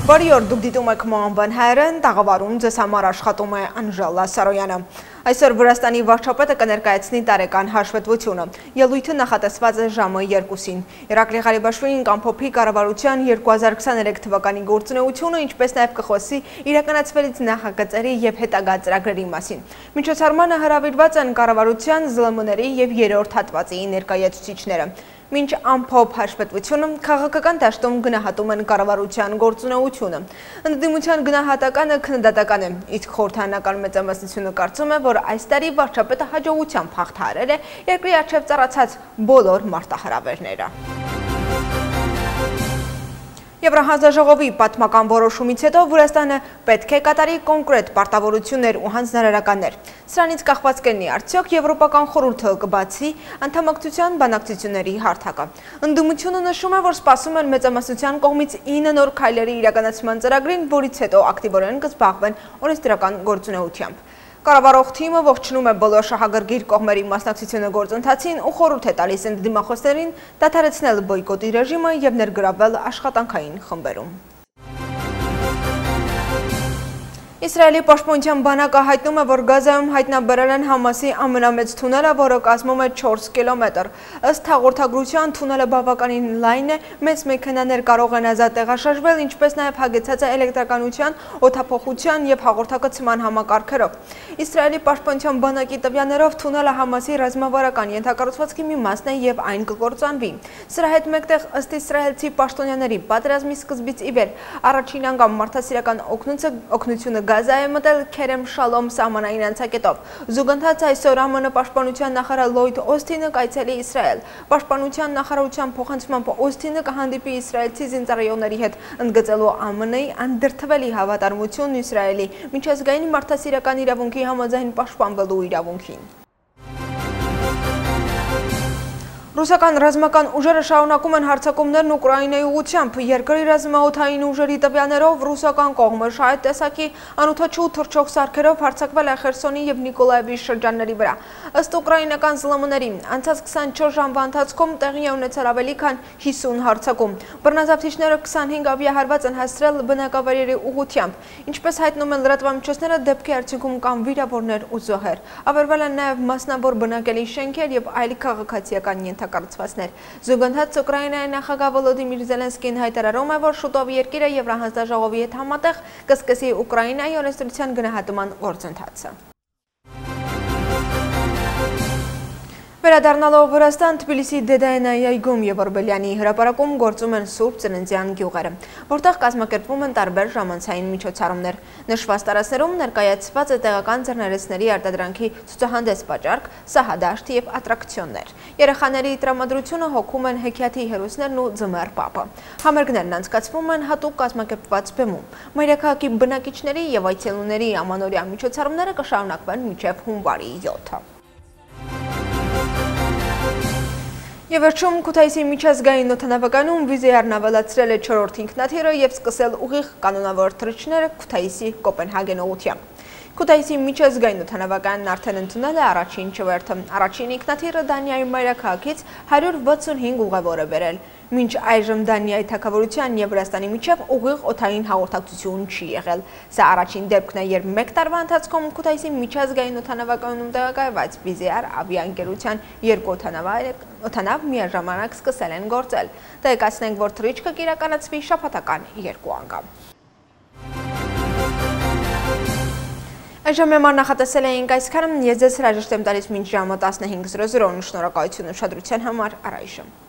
Բարի օր, դուք դիտում եք ՄՈԱՄԲԵ-ն հայերեն, տաղավարում ձեզ համար աշխատում է Անժելա Սարոյանը։ Այսօր Վրաստանի վարչապետը կներկայացնի տարեկան հաշվետվությունը։ Ելույթը նախատեսված է ժամը 2-ին։ Իրակլի Ղարիբաշվիլին կամփոփի կառավարության 2023 թվականի գործունեությունը, ինչպես նաև կխոսի իրականացվելից նախագծերի եւ հետագա ծրագրերի մասին։ Միջոցառմանը հրավիրված են կառավարության ԶԼՄ-ների եւ երրորդ հատվածի ներկայացուցիչները։ Մինչ ամփոփ հաշվետվությունը քաղաքական դաշտում գնահատում են կառավարության գործունեությունը։ Ընդդիմության գնահատականը քննադատական է, իսկ խորհրդարանական մեծամասնությունը կարծում է, որ այս տարի վարչապետը հաջողությամբ հաղթահարել է երկրի առջև ծառացած բոլոր մարտահրավերները։ Եվրահանձնաժողովի պատմական որոշումից հետո Վրաստանը պետք է կատարի կոնկրետ պարտավորություններ ու հանձնարարականներ։ Սրանից կախված կլինի արդյոք Եվրոպական խորհուրդը կբացի անդամակցության բանակցությունների հարթակը։ Ընդդիմությունը նշում է, որ սպասում են մեծամասնության կողմից 9 նոր քայլերի իրականացման ծրագրին, որից հետո ակտիվորեն կզբաղվեն օրենսդրական գործունեությամբ։ Կառավարող թիմը ողջունում է բոլոր շահագրգիռ կողմերի մասնակցությունը գործընթացին ու խորհուրդ է տալիս ընդդիմախոսներին դադարեցնել բոյկոտի ռեժիմը եւ ներգրավել աշխատանքային խմբերում։ Իսրայելի պաշտպանության բանակը հայտնում է, որ Գազայում հայտնաբերել են Համասի ամենամեծ թունելը, որը կազմում է 4 կիլոմետր։ Ըստ հաղորդագրության թունելը բավականին լայն է, մեծ մեքենաներ կարող են ազատ տեղաշարժվել, ինչպես նաև հագեցած է էլեկտրականության, օդափոխության եւ հաղորդակցման համակարգերով։ Իսրայելի պաշտպանության բանակի տվյալներով թունելը Համասի ռազմավարական ենթակառուցվածքի մի մասն է եւ այն կկործանվի։ Սրա հետ մեկտեղ ըստ իսրայելցի պաշտոնյաների պատերազմի սկզբից ի վեր առաջին անգամ մարդասիրական օգնությունը Գազա է մտել Քերեմ Շալոմ սահմանային անցակետով։ Զուգընթաց այսօր ԱՄՆ պաշտպանության նախարար Լոյդ Օսթինը կայցելի Իսրայել։ Պաշտպանության նախարարության փոխանցմամբ Օսթինը կհանդիպի իսրայելցի զինծառայողների հետ, ընդգծելու ԱՄՆ-ի անդրդվելի հավատարմությունն Իսրայելի միջազգային մարդասիրական իրավունքի համաձայն պաշտպանվելու իրավունքին։ Ռուսական ռազմական ուժերը շարունակում են հարձակումներն Ուկրաինայի ուղղությամբ։ Երկրի ռազմաօդային ուժերի տվյալներով ռուսական կողմը շահետ տեսակի անօդաչու թռչող սարքերով հարձակվել է Խերսոնի եւ Նիկոլաևի շրջանների վրա։ Ըստ ուկրաինական ԶԼՄ-ների, անցած 24 ժամվա ընթացքում տեղի է ունեցել ավելի քան 50 հարձակում։ Բռնազավթիչները 25 ավիահարված են հասցրել բնակավայրերի ուղղությամբ։ Ինչպես հայտնում են լրատվամիջոցները, դեպքի արդյունքում կան վիրավորներ ու զոհեր։ Ավերվել են նաեւ մասնավոր բնակելի շենքեր եւ այլ քաղաքացիական ենթակառուցվածքներ։ Զուգընթաց Ուկրաինայի նախագահ Վոլոդիմիր Զելենսկին հայտարարում է, որ շուտով երկիրը Եվրահանձնաժողովի հետ համատեղ կսկսի Ուկրաինայի օրենսդրության գնահատման գործընթացը։ Վերադառնալով Վրաստան, Թբիլիսի Դեդայենայի այգում եւ Օրբելյանի հրապարակում գործում են Սուրբ Ծննդյան գյուղերը, որտեղ կազմակերպվում են տարբեր ժամանցային միջոցառումներ։ Նշված տարածքներում ներկայացված է տեղական ձեռներեցների արտադրանքի ցուցահանդես վաճառք, սահադաշտ եւ ատրակցիոններ։ Երեխաների տրամադրությունը հոգում են հեքիաթի հերոսներն ու ձմեռ պապը։ Համերգներն անցկացվում են հատուկ կազմակերպված բեմում։ Մայրաքաղաքի բնակիչների եւ այցելուների ամանորյա միջոցառումները կշարունակվեն մինչեւ հունվարի 7-ը։ Եվ վերջում Քութայիսի միջազգային օդանավակայանում վիզայարն ավելացրել է 4-րդ ինքնաթիռը եւ սկսել ուղիղ կանոնավոր թռիչքները Քութայիսի Կոպենհագեն ուղղությամբ։ Քութայիսի միջազգային օդանավակայանն արդեն ընդունել է առաջին չվերթը։ Առաջին ինքնաթիռը Դանիայի մայրաքաղաքից 165 ուղևոր է բերել։ Մինչ այժմ Դանիայի թագավորության եւ Վրաստանի միջև ուղիղ օդային հաղորդակցություն չի եղել։ Սա առաջին դեպքն է, երբ մեկ տարվա ընթացքում Քութայիսի միջազգային օդանավակայանում տեղակայված Վիզայար ավիաընկերության երկու օդանավ միաժամանակ սկսել են գործել։ Տեղեկացնենք, որ թռիչքը կիրականացվի շաբաթական 2 անգամ։ Այժմ մեր նախատեսել էինք այսքանը, ես ձեզ հրաժեշտ եմ տալիս մինչ ժամը 15:00, շնորհակալություն ուշադրության համար, առայժմ։